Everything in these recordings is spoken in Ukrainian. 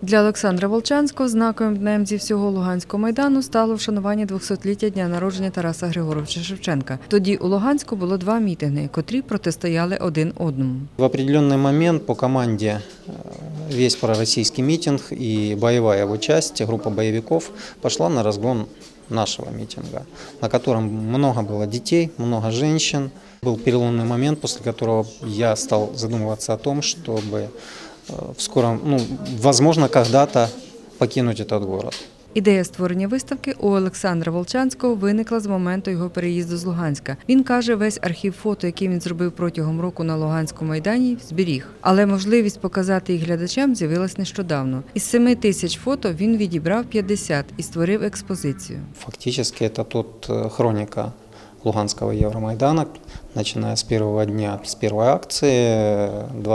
Для Олександра Волчанського знаковим днем зі всього Луганського майдану стало вшанування 200-ліття дня народження Тараса Григоровича Шевченка. Тоді у Луганську було два мітинги, котрі протистояли один одному. В определенный момент по команде весь пророссийский митинг и боевая его часть, группа боевиков, пошла на разгон нашего митинга, на котором много было детей, много женщин. Был переломный момент, после которого я стал задумываться о том, чтобы в скором, возможно, когда-то покинуть этот город. Ідея створення виставки у Олександра Волчанського виникла з моменту його переїзду з Луганська. Він каже, весь архів фото, який він зробив протягом року на Луганському майдані, зберіг. Але можливість показати їх глядачам з'явилась нещодавно. Із 7 тисяч фото він відібрав 50 і створив експозицію. Фактично, це тут хроніка Луганского Евромайдана, начиная с первого дня, с первой акции,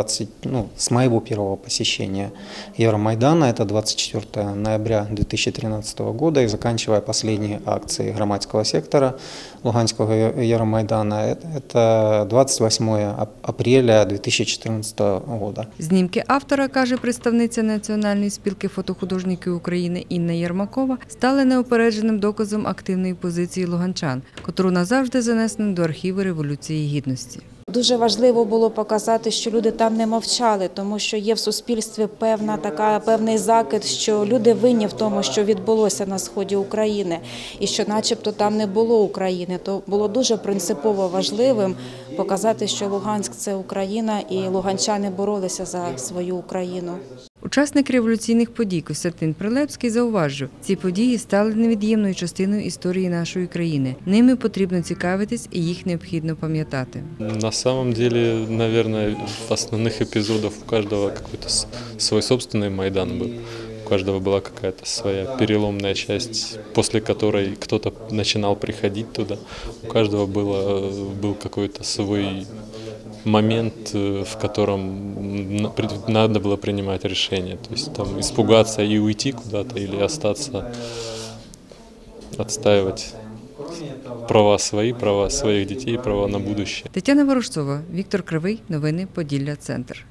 с моего первого посещения Евромайдана, это 24 ноября 2013 года, и заканчивая последней акцией громадского сектора Луганского Евромайдана, это 28 апреля 2014 года. Знімки автора, каже представниця Національної спілки фотохудожників України Інна Єрмакова, стали неупередженим доказом активної позиції луганчан, котру назавжди занесено до архіву Революції Гідності. Дуже важливо було показати, що люди там не мовчали, тому що є в суспільстві певний закид, що люди винні в тому, що відбулося на сході України, і що начебто там не було України. То було дуже принципово важливим показати, що Луганськ – це Україна, і луганчани боролися за свою Україну. Учасник революційних подій Костянтин Прилепський зауважив, ці події стали невід'ємною частиною історії нашої країни. Ними потрібно цікавитись і їх необхідно пам'ятати. На самом деле, наверное, в основных эпизодах у каждого какой-то свой собственный Майдан был. У каждого была какая-то своя переломная часть, после которой кто-то начинал приходить туда. У каждого был какой-то свой момент, в котором надо было принимать решение. То есть там испугаться и уйти куда-то или остаться, отстаивать права своих детей, права на будущее. Тетяна Ворожцова, Віктор Кривий. Новини Поділля Центр.